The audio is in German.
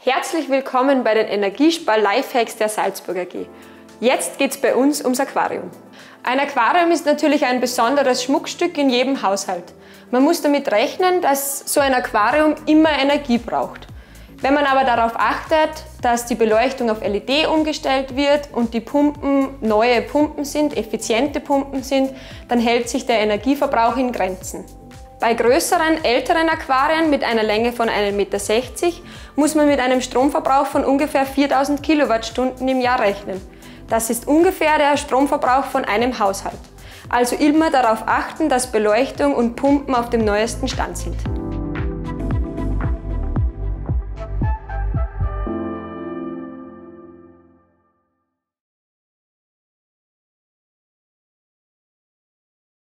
Herzlich willkommen bei den Energiespar-Lifehacks der Salzburg AG. Jetzt geht es bei uns ums Aquarium. Ein Aquarium ist natürlich ein besonderes Schmuckstück in jedem Haushalt. Man muss damit rechnen, dass so ein Aquarium immer Energie braucht. Wenn man aber darauf achtet, dass die Beleuchtung auf LED umgestellt wird und die Pumpen neue Pumpen sind, effiziente Pumpen sind, dann hält sich der Energieverbrauch in Grenzen. Bei größeren, älteren Aquarien mit einer Länge von 1,60 Meter muss man mit einem Stromverbrauch von ungefähr 4000 Kilowattstunden im Jahr rechnen. Das ist ungefähr der Stromverbrauch von einem Haushalt. Also immer darauf achten, dass Beleuchtung und Pumpen auf dem neuesten Stand sind.